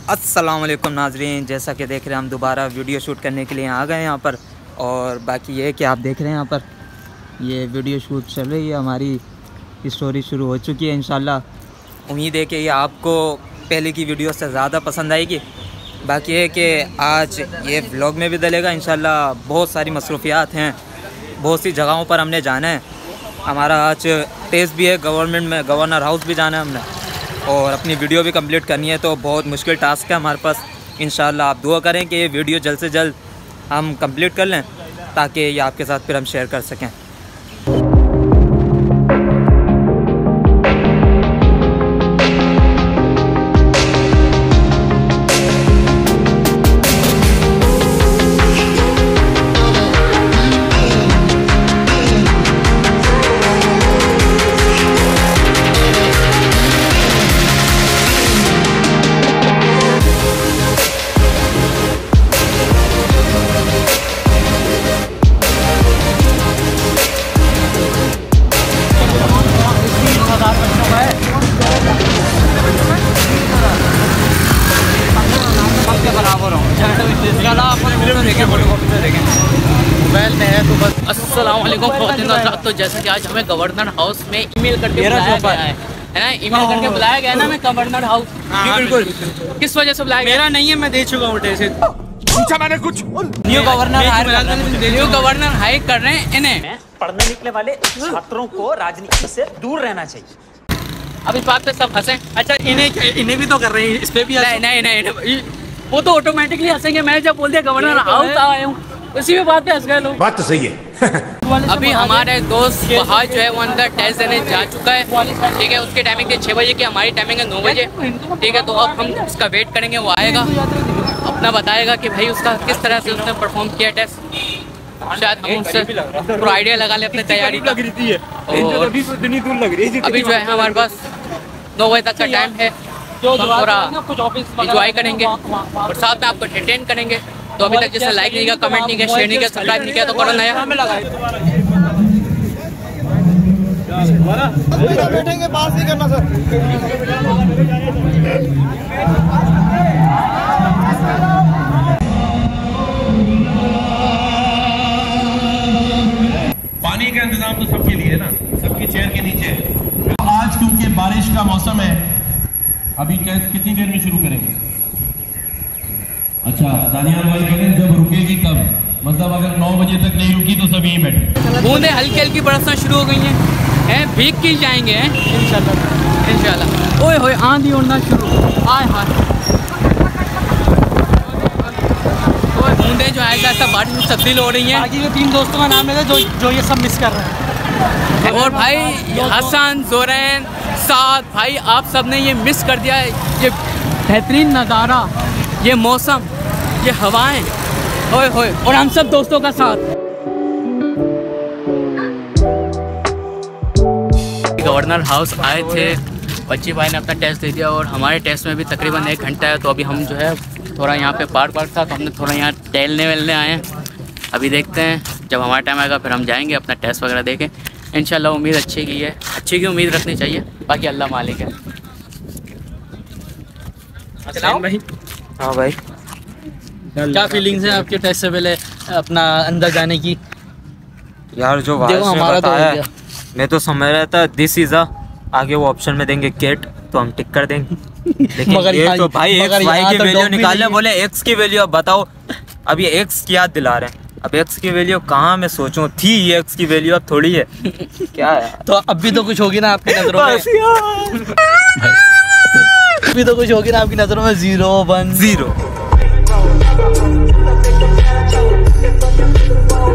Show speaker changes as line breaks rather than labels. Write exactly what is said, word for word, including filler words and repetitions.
अस्सलाम वालेकुम नाजरीन, जैसा कि देख रहे हैं हम दोबारा वीडियो शूट करने के लिए आ गए यहाँ पर। और बाकी ये कि आप देख रहे हैं यहाँ पर ये वीडियो शूट चल रही है, हमारी स्टोरी शुरू हो चुकी है। इंशाल्लाह उम्मीद है कि ये आपको पहले की वीडियो से ज़्यादा पसंद आएगी। बाकी ये कि आज ये व्लॉग में भी डलेगा इंशाल्लाह। बहुत सारी मसरूफियात हैं, बहुत सी जगहों पर हमने जाना है। हमारा आज टेस्ट भी है, गवर्नमेंट में गवर्नर हाउस भी जाना है हमने, और अपनी वीडियो भी कंप्लीट करनी है। तो बहुत मुश्किल टास्क है हमारे पास। इंशाल्लाह आप दुआ करें कि ये वीडियो जल्द से जल्द हम कंप्लीट कर लें, ताकि ये आपके साथ फिर हम शेयर कर सकें।
अस्सलाम वालेकुम। तो जैसे कि आज हमें गवर्नर हाउस में ईमेल करके बुलाया गया है, है ना? ईमेल करके बुलाया गया ना हमें गवर्नर हाउस। बिल्कुल। किस वजह से बुलाया? मेरा नहीं है, मैं दे चुका हूँ टेस्ट। पूछा मैंने कुछ। New governor new governor hire कर रहे हैं इन्हें।
पढ़ने निकले वाले छात्रों को राजनीति से दूर रहना चाहिए।
अब इस बात पे सब हंसे।
अच्छा, इन्हें इन्हें भी तो कर रहे हैं, इस पे भी
नहीं नहीं नहीं, वो तो ऑटोमेटिकली हंसेंगे। मैं जब बोल दिया गवर्नर हाउस आया हूँ, उसी में बात पे हंस गए लोग।
बात तो सही है।
अभी हमारे दोस्त फहाद जो है वो अंदर टेस्ट देने जा चुका है, ठीक है। उसकी टाइमिंग है छः बजे की, हमारी टाइमिंग है नौ बजे, ठीक है। तो अब हम उसका वेट करेंगे, वो आएगा अपना बताएगा कि भाई उसका किस तरह से उसने परफॉर्म किया टेस्ट। शायद हम उससे पूरा आइडिया लगा ले अपनी तैयारी का। अभी जो है हमारे पास नौ बजे तक का टाइम है, तो हम पूरा इंजॉय करेंगे और साथ में आपको एंटरटेन करेंगे। तो अभी तक जिसने लाइक नहीं किया, कमेंट नहीं किया, शेयर नहीं किया, सब्सक्राइब नहीं किया, तो करो नया।
बैठेंगे, पास नहीं करना सर।
पानी का इंतजाम तो सबके लिए है ना, सबकी चेयर के नीचे। आज क्योंकि बारिश का मौसम है, अभी टेस्ट कितनी देर में शुरू करेंगे? अच्छा दानियाल भाई करें, जब रुकेगी तब, मतलब अगर नौ बजे तक नहीं रुकी तो सब यहीं बैठे।
बूंदे हल्की हल्की बरसना शुरू हो गई हैं, हैं भीग के जाएंगे हैं इंशाल्लाह इंशाल्लाह। ओए होए आंधी उड़ना शुरू, आए हाय। बूंदे जो है ऐसा बारिश में तब्दील हो रही हैं।
बाकी के तीन दोस्तों का नाम है जो जो ये सब मिस कर रहे हैं।
और भाई हसन, जोरैन, साद भाई, आप सब ने ये मिस कर दिया है। ये बेहतरीन नज़ारा, ये मौसम, ये हवाएं, होए होए, और हम सब दोस्तों का साथ। गवर्नर हाउस आए थे, बच्ची भाई ने अपना टेस्ट दे दिया और हमारे टेस्ट में भी तकरीबन एक घंटा है। तो अभी हम जो है थोड़ा यहाँ पे पार्क वार्क था, तो हमने थोड़ा यहाँ टहलने वेलने आए हैं। अभी देखते हैं, जब हमारा टाइम आएगा फिर हम जाएंगे अपना टेस्ट वगैरह देखें। इंशाल्लाह उम्मीद अच्छी की है, अच्छी की उम्मीद रखनी चाहिए, बाकी अल्लाह मालिक है।
भाई
हाँ भाई,
क्या फीलिंग्स है आपके टेस्ट से पहले अपना अंदर जाने की?
यार जो हमारा बताया है, मैं तो समझ रहा था दिस इज अ, आगे वो ऑप्शन में देंगे केट, तो हम टिक कर देंगे। लेकिन
मगर
ये तो भाई एक्स वाई की
तो
वैल्यू निकालने बोले, एक्स की वैल्यू अब बताओ। अब ये एक्स की याद दिला रहे हैं, अब एक्स की वैल्यू कहाँ मैं सोचूं, थी ये एक्स की वैल्यू, अब थोड़ी है क्या है।
तो अब भी तो कुछ होगी ना आपकी नजरों में? अभी तो कुछ होगी ना आपकी नजरों में? Zero one
zero.